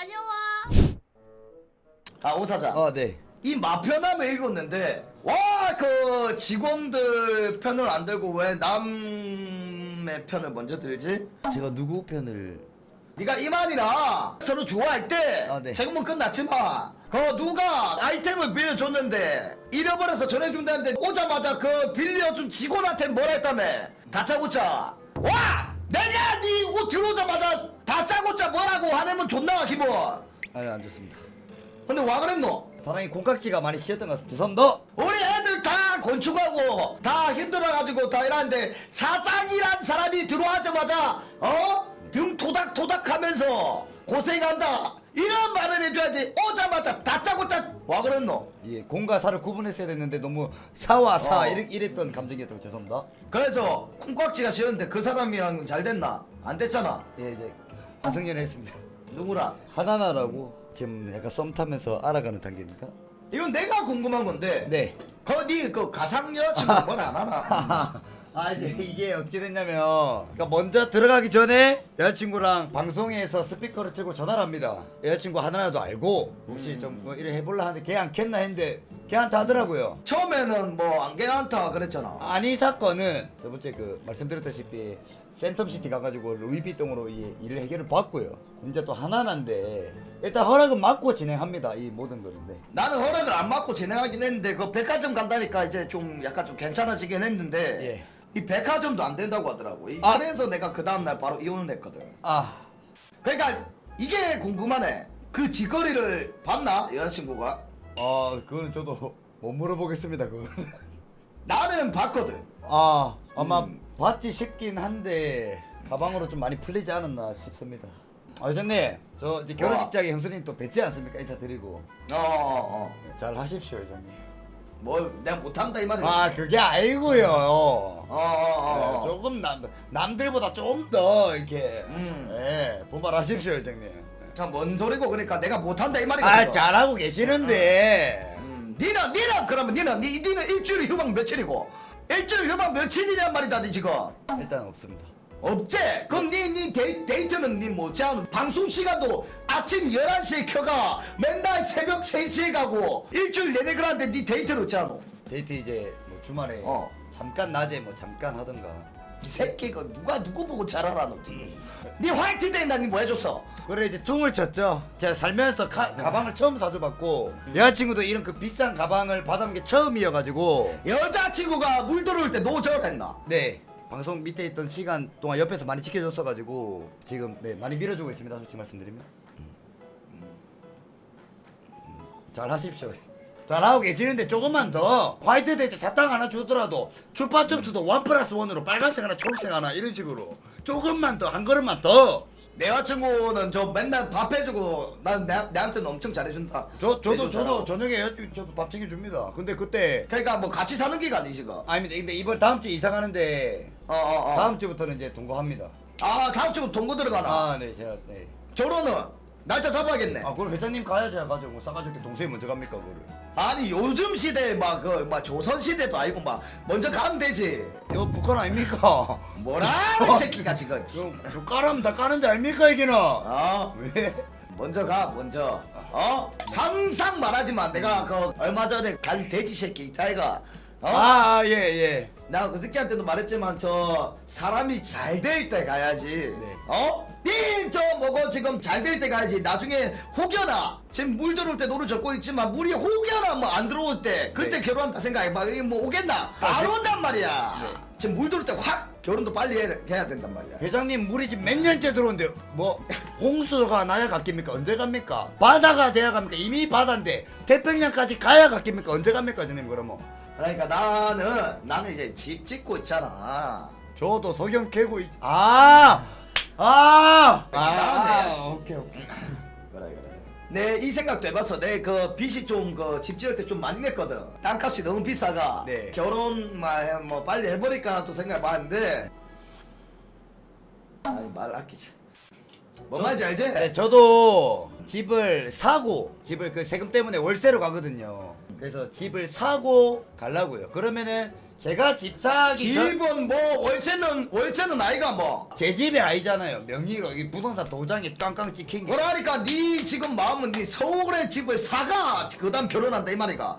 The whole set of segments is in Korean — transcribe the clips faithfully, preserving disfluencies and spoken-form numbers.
다녀와. 아, 오사장. 아, 네. 이 마편함을 읽었는데 와 그 직원들 편을 안 들고 왜 남의 편을 먼저 들지? 제가 누구 편을? 네가 이만이랑 서로 좋아할 때 아, 네. 지금은 끝났지만 그 누가 아이템을 빌려줬는데 잃어버려서 전해준다는데 오자마자 그 빌려준 직원한테 뭐라 했다며? 다짜고짜 와! 내가 네 옷 들어오자마자 다짜고짜 뭐라고 화내면 존나 기분. 아니, 안 좋습니다. 근데 와 그랬노? 사랑이 콩깍지가 많이 씌었던 것 같습니다. 죄송합니다. 우리 애들 다 건축하고 다 힘들어가지고 다 이러는데 사장이란 사람이 들어와자마자 어? 등 토닥토닥 하면서 고생한다 이런 말을 해줘야지. 오자마자 다짜고짜 와 그랬노? 예, 공과 사를 구분했어야 됐는데 너무 사와 사 어. 이랬, 이랬던 감정이었다고 죄송합니다. 그래서 콩깍지가 씌었는데 그 사람이랑 잘 됐나? 안 됐잖아. 예, 이제 환승연애 했습니다. 누구랑? 하나나라고 지금 약간 썸 타면서 알아가는 단계입니다. 이건 내가 궁금한 건데 네. 거니 그 가상 여자친구 뭘 안 하나? 아, 이제 이게 어떻게 됐냐면, 그러니까 먼저 들어가기 전에 여자친구랑 방송에서 스피커를 틀고 전화를 합니다. 여자친구 하나라도 알고 혹시 음. 좀 뭐 이래 해볼라 하는데 걔 안 켰나 했는데 걔한테 하더라고요. 처음에는 뭐 안개한타 그랬잖아. 아니, 사건은 저번주에 그 말씀드렸다시피 센텀시티 가가지고 루이비통으로 이 일을 해결을 받고요. 이제 또 하나난데 일단 허락은 받고 진행합니다. 이 모든 거는데. 나는 허락을 안 받고 진행하긴 했는데 그 백화점 간다니까 이제 좀 약간 좀 괜찮아지긴 했는데 예. 이 백화점도 안 된다고 하더라고. 이- 아. 그래서 내가 그 다음날 바로 이혼을 했거든. 아, 그러니까 이게 궁금하네. 그 직거리를 봤나 여자친구가? 어, 그거는 저도 못 물어보겠습니다. 그거는. 나는 봤거든. 아, 아마 음. 봤지 싶긴 한데 가방으로 좀 많이 풀리지 않았나 싶습니다. 아, 회장님, 저 이제 결혼식장에 형수님 또 뵙지 않습니까? 인사드리고. 어, 어, 어. 잘 하십시오, 회장님. 뭘 내가 못한다 이 말이야. 아, 그게 아니고요. 어, 어, 어. 네, 조금 남, 남들보다 좀 더 이렇게 음. 예, 분발하십시오, 회장님. 참뭔 소리고 그러니까 내가 못한다 이 말이야. 아, 잘하고 계시는데. 음, 니는 니는 그러면 니는 니 니는 일주일 휴방 며칠이고 일주일 휴방 며칠이란 말이다 니 지금. 일단 없습니다. 없지? 그럼 니, 니 데이, 데이트는 니 뭐지? 방송 시간도 아침 열한 시에 켜가 맨날 새벽 세 시에 가고 일주일 내내 그러는데 니 데이트를 없잖아. 데이트 이제 뭐 주말에 어. 잠깐 낮에 뭐 잠깐 하던가. 이 새끼가 누가 누구 보고 잘 알아 너. 니 화이트데이 날 니 뭐 해줬어? 그래 이제 퉁을 쳤죠. 제가 살면서 가, 가방을 처음 사줘봤고 여자친구도 이런 그 비싼 가방을 받아본 게 처음이어가지고 여자친구가 물 들어올 때 노절했나? 네 방송 밑에 있던 시간 동안 옆에서 많이 지켜줬어가지고 지금 네 많이 밀어주고 있습니다. 솔직히 말씀드리면 음. 음. 잘 하십시오. 잘하고 계시는데 조금만 더 화이트데이 때 사탕 하나 주더라도 추파춥스도 원 플러스 원으로 빨간색 하나 초록색 하나 이런 식으로 조금만 더 한 걸음만 더. 내 여자친구는 저 맨날 밥 해주고 난 내, 내한테는 엄청 잘해준다. 저 저도 해주더라고. 저도 저녁에 여자친구 저도 밥 챙겨줍니다. 근데 그때 그러니까 뭐 같이 사는 기가 아니지 그. 아닙니다. 근데 이번 다음 주 이사 가는데 어어 어. 다음 주부터는 이제 동거합니다. 아 다음 주 동거 들어가나? 아, 네, 제가 네. 결혼은 날짜 잡아야겠네. 아, 그럼 회장님 가야 제가 가지고 뭐 싸가지고 동생이 먼저 갑니까, 그거를? 아니 요즘 시대 막 그 막 조선 시대도 아니고 막 먼저 가면 되지. 이거 북한 아닙니까? 뭐라 이 새끼가 지금. 그럼 그 까라면 다 까는데 아닙니까, 이게는? 어 왜? 먼저 가 먼저. 어 항상 말하지만 내가 그 얼마 전에 간 돼지 새끼 이따이가. 어? 아, 아, 예, 예. 내가 그 새끼한테도 말했지만 저 사람이 잘 될 때 가야지. 네. 어? 니저 뭐고 지금 잘 될 때 가야지. 나중에 혹여나 지금 물 들어올 때 노를 젓고 있지만 물이 혹여나 뭐 안 들어올 때 그때 네. 결혼한다 생각해. 막 뭐 오겠나? 아, 안 네. 온단 말이야. 네. 지금 물 들어올 때 확 결혼도 빨리 해, 해야 된단 말이야. 회장님 물이 지금 몇 년째 들어오는데 뭐 홍수가 나야 갔겠습니까? 언제 갑니까? 바다가 돼야 갑니까? 이미 바다인데 태평양까지 가야 갔겠습니까? 언제 갑니까, 회장님 그러면? 그러니까 나는 나는 이제 집 짓고 있잖아. 저도 석영 캐고 있... 아! 아! 아, 아, 오케이, 오케이. 그래 그래. 내 이 생각도 해봤어. 내 그 빚이 좀 그 집 지을 때 좀 많이 냈거든. 땅값이 너무 비싸가. 네. 결혼만 뭐 빨리 해버릴까 또 생각해봤는데. 아니 말 아끼지. 뭔 말인지 알지? 네, 저도 집을 사고 집을 그 세금 때문에 월세로 가거든요. 그래서 집을 사고 가려고요. 그러면은 제가 집 사기 전 집은 뭐 월세는 월세는 아이가 뭐 제 집이 아니잖아요. 명의로 이 부동산 도장이 깡깡 찍힌 게. 그러니까 네 지금 마음은 네 서울에 집을 사가 그다음 결혼한다 이 말이가.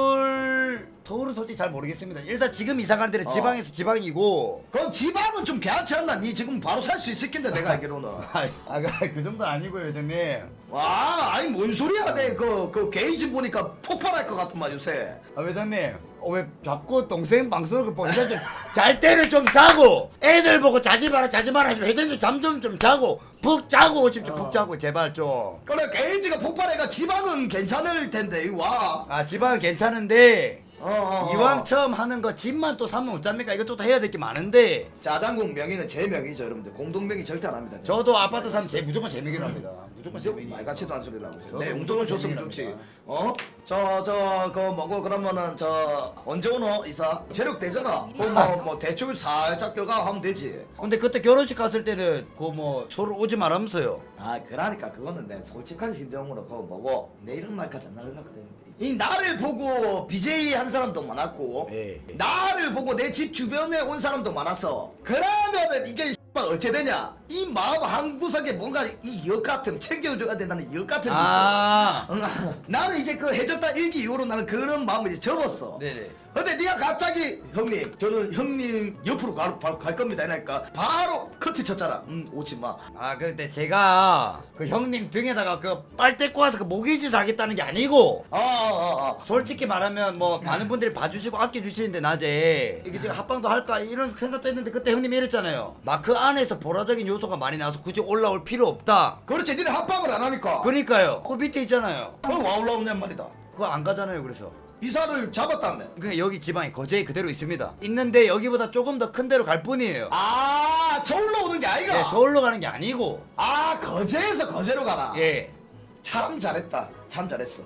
서울 서울은 솔직히 잘 모르겠습니다. 일단 지금 이사 가는 데는 어. 지방에서 지방이고. 그럼 지방은 좀 괜찮지 않나? 니 지금 바로 살 수 있을 텐데 내가 알기로는. 아이, 아, 그 정도 아니고요, 회장님. 와, 아니 뭔 소리야? 내그그 게이지 보니까 폭발할 것 같은만 요새. 아, 회장님. 어, 왜 자꾸 동생 방송을 보고 회장님 잘 때는 좀 자고 애들 보고 자지 마라 자지 마라 하시면 회장님 잠 좀 좀 자고 푹 자고 오십시오. 좀 푹 자고 제발 좀. 그래 게이지가 폭발해가 지방은 괜찮을 텐데 이거 와. 아, 지방은 괜찮은데 어, 어, 어. 이왕 처음 하는 거 집만 또 사면 어쩝니까? 이것저것 해야 될 게 많은데. 자장국 명의는 제 명의죠 여러분들. 공동 명의 절대 안 합니다. 저도 아파트 사면 제 무조건 제 명의로 합니다. 무조건 제 말 명의. 같지도 않은 소리라고. 저도 내 무조건 용돈을 줬으면 재미랍니다. 좋지. 어? 저 저 그 뭐고 그러면은 저 언제 오노 이사? 체력 되잖아. 뭐뭐 뭐 대출 살짝 껴가 하면 되지. 근데 그때 결혼식 갔을 때는 그 뭐 서로 오지 말하면서요. 아 그러니까 그거는 내 솔직한 심정으로 그거 뭐고 내 이런 말까지 안 하려고 했는데 이 나를 보고 비제이 한 사람도 많았고 예. 나를 보고 내 집 주변에 온 사람도 많았어. 그러면은 이게 어째 되냐? 이 마음 한 구석에 뭔가 이 역 같은 챙겨줘야 된다는 역 같은 게 있어. 아. 응, 나는 이제 그 해줬다 일기 이후로 나는 그런 마음을 이제 접었어. 네네. 근데 네가 갑자기 형님 저는 형님 옆으로 가, 바로 갈 겁니다 이러니까 바로 커트 쳤잖아. 음 오지 마. 아 근데 제가 그 형님 등에다가 그 빨대 꽂아서 그 모기짓 하겠다는 게 아니고 어어어. 솔직히 말하면 뭐 많은 분들이 봐주시고 아껴주시는데 낮에 이게 지금 합방도 할까 이런 생각도 했는데 그때 형님이 이랬잖아요. 마크 안에서 보라적인 요소가 많이 나와서 굳이 올라올 필요 없다. 그렇지 니네 합방을 안 하니까. 그러니까요. 그 밑에 있잖아요. 그럼 와 올라오냔 말이다. 그거 안 가잖아요. 그래서 이사를 잡았다며. 그러니까 여기 지방이 거제에 그대로 있습니다. 있는데 여기보다 조금 더 큰 데로 갈 뿐이에요. 아 서울로 오는 게 아이가. 예, 서울로 가는 게 아니고. 아 거제에서 거제로 가나. 예. 참 잘했다. 참 잘했어.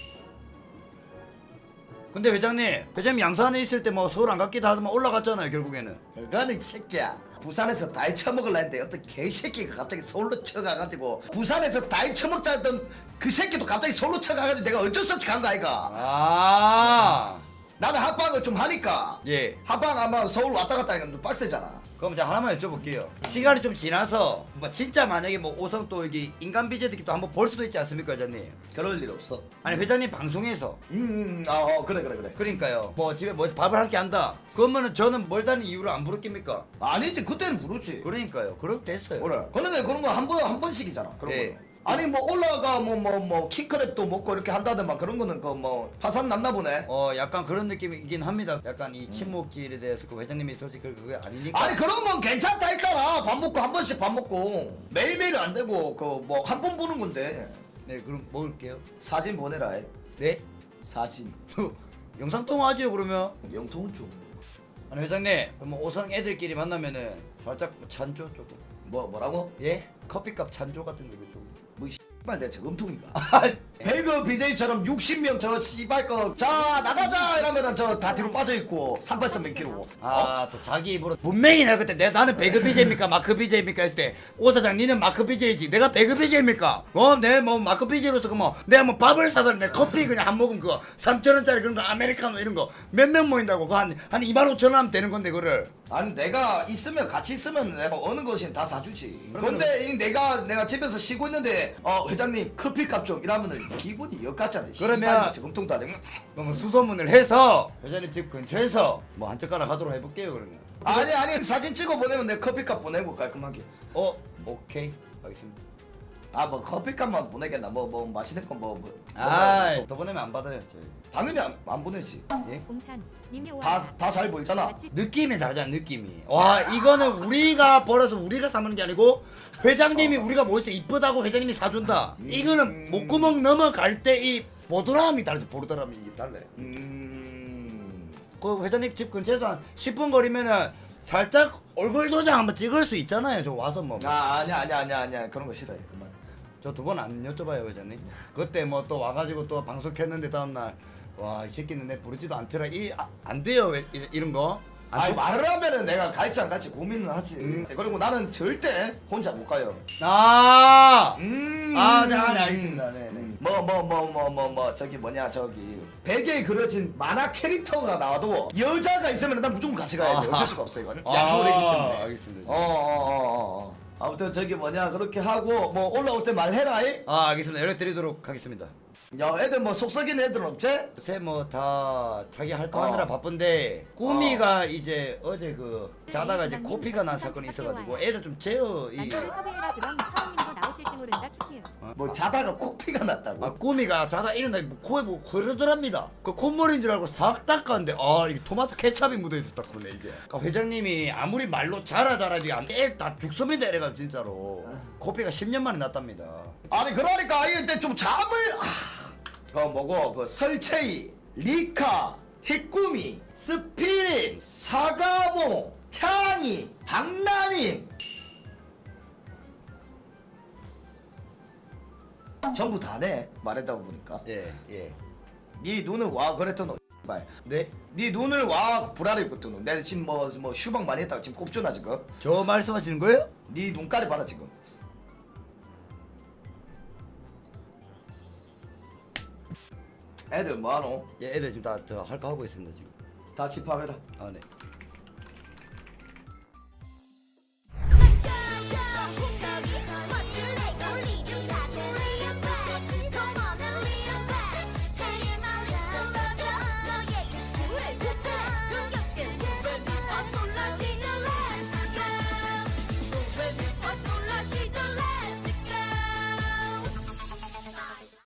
근데 회장님, 회장님 양산에 있을 때 뭐 서울 안 갔기도 하지만 올라갔잖아요 결국에는. 그거는 이 새끼야. 부산에서 다이 처먹을라 했는데 어떤 개새끼가 갑자기 서울로 쳐가가지고 부산에서 다이 처먹자 했던 그 새끼도 갑자기 서울로 쳐가가지고 내가 어쩔 수 없이 간 거 아이가. 아. 나는 합방을 좀 하니까 예. 합방 아마 서울 왔다 갔다 하니까 좀 빡세잖아. 그럼 제가 하나만 여쭤볼게요. 시간이 좀 지나서 뭐 진짜 만약에 뭐 오성 또 여기 인간 비제들끼리 또 한번 볼 수도 있지 않습니까, 회장님? 그럴 일 없어. 아니 회장님 방송에서. 음, 아, 어, 그래, 그래, 그래. 그러니까요. 뭐 집에 뭐 밥을 할 게 한다. 그러면은 저는 멀다는 이유로 안 부를깁니까? 아니지, 그때는 부르지. 그러니까요. 그럼 됐어요. 그래. 그런데 그런 거 한 번, 한 번씩이잖아. 그런 네. 거는. 아니, 뭐, 올라가, 뭐, 뭐, 뭐, 킹크랩도 먹고 이렇게 한다더만 그런 거는 그 뭐, 파산 났나 보네. 어 약간 그런 느낌이긴 합니다. 약간 이 침묵질에 대해서 그 회장님이 솔직히 그게 아니니까. 아니, 그런 건 괜찮다 했잖아. 밥 먹고 한 번씩 밥 먹고. 매일매일 안 되고, 그, 뭐, 한 번 보는 건데. 네 그럼 먹을게요. 사진 보내라, 해. 네? 사진. 영상 통화하죠 그러면. 영통은 좀. 아니 회장님 그럼 뭐 오성 애들끼리 만나면은 살짝 뭐 찬조 조금. 뭐, 뭐라고? 예? 커피값 찬조 같은 거 좀. 뭐, 이 씨발, 내 저금통이가. 배그 비제이처럼 육십 명 저 씨발 거, 자, 나가자! 이러면은 저 다 뒤로 빠져있고, 삼팔삼 몇 킬로고. 아 또 자기 입으로 분명히 내가 그때 내가 나는 배그 비제이입니까 마크 비제이입니까 했을 때 오 사장 니는 마크 비제이지 내가 배그 비제이입니까? 어내 뭐 마크 비제이로서 그 뭐 내가 뭐 밥을 사서 내 커피 그냥 한 모금 그거 삼천 원짜리 그런 거 아메리카노 이런 거 몇 명 모인다고 그거 한한 이만 오천 원 하면 되는 건데 그거를. 아니, 내가 있으면, 같이 있으면 내가 어느 것이든 다 사주지. 그러면은- 근데 이 내가, 내가 집에서 쉬고 있는데, 어, 회장님, 커피값 좀 이러면은 기분이 역같잖아. 그러면- 저금통도 안 되는 거. 그럼 수소문을 해서 회장님 집 근처에서 뭐 한 젓가락 하도록 해볼게요 그러면. 아니, 아니, 사진 찍어 보내면 내 커피값 보내고 깔끔하게. 어 오케이 알겠습니다. 아, 뭐 커피값만 보내겠나? 뭐, 뭐, 맛있는 거 뭐, 뭐. 아이 더 보내면 안 받아요 저희. 당연히 안, 안 보내지. 예? 공찬 님이 다, 다 잘 보이잖아. 느낌이 다르잖아 느낌이. 와 이거는 우리가 벌어서 우리가 사는 게 아니고 회장님이 우리가 모여서 이쁘다고 회장님이 사준다. 이거는 목구멍 넘어갈 때 이 보드람이 다르죠. 보드람이 이게 달라요. 음. 그 회장님 집 근처에서 한 십 분 거리면은 살짝 얼굴 도장 한번 찍을 수 있잖아요. 저 와서 뭐. 아, 아니야, 아니야, 아니야, 아니야. 그런 거 싫어해. 그만. 저 두 번 안 여쭤봐요 회장님. 그때 뭐 또 와가지고 또 방송 켰는데 다음날 와 이 새끼는 내 부르지도 않더라. 이 안 돼요 왜, 이, 이런 거. 안 아니, 돼? 말을 하면은 내가 갈지 안 갈지 고민을 하지. 음. 그리고 나는 절대 혼자 못 가요. 아. 음. 아, 네, 아, 네, 알겠습니다. 네, 네. 뭐, 뭐, 뭐, 뭐, 뭐, 뭐, 저기 뭐냐, 저기. 베개에 그려진 만화 캐릭터가 나와도 여자가 있으면 난 무조건 같이 가야 돼. 아하. 어쩔 수가 없어 이거는. 아, 약속을 했기 때문에. 알겠습니다. 어어어어. 어, 어. 아무튼 저기 뭐냐 그렇게 하고 뭐 올라올 때 말해라. 이? 아 알겠습니다. 연락드리도록 하겠습니다. 야 애들 뭐 속 썩인 애들 없지? 요새 뭐 다 자기 할 거 어. 하느라 바쁜데 꾸미가 이제 어제 그 자다가 이제 코피가 난 사건이 있어가지고 애들 좀 재어 이 만두를 섭외해라. 그럼 사원님도 나오실지 모른다. 키키요. 뭐 자다가 코피가 났다고. 아, 꾸미가 자다 일어나 코에 뭐 흐르더랍니다. 그 콧물인 줄 알고 싹 닦았는데 아 이게 토마토 케찹이 묻어 있었다구네 이게. 그러니까 회장님이 아무리 말로 자라 자라도 애다 죽습니다 이래가지고 진짜로 코피가 십 년 만에 났답니다. 아니 그러니까 이때 좀 잠을 아, 그 뭐고 그 설채이, 리카, 히꾸미, 스피릿, 사가모, 향이, 박나니 전부 다네 말했다 보니까. 예 예. 네 눈을 와 그랬던 말. 네? 네 눈을 와 불알이 붙던 내가 지금 뭐 뭐 휴방 많이 했다고 지금 꼽주나 지금. 저 말씀하시는 거예요? 네 눈깔이 봐라 지금. 애들 뭐하노? 예 애들 지금 다 저 할 거 하고 있습니다 지금. 다 집합해라. 아 네.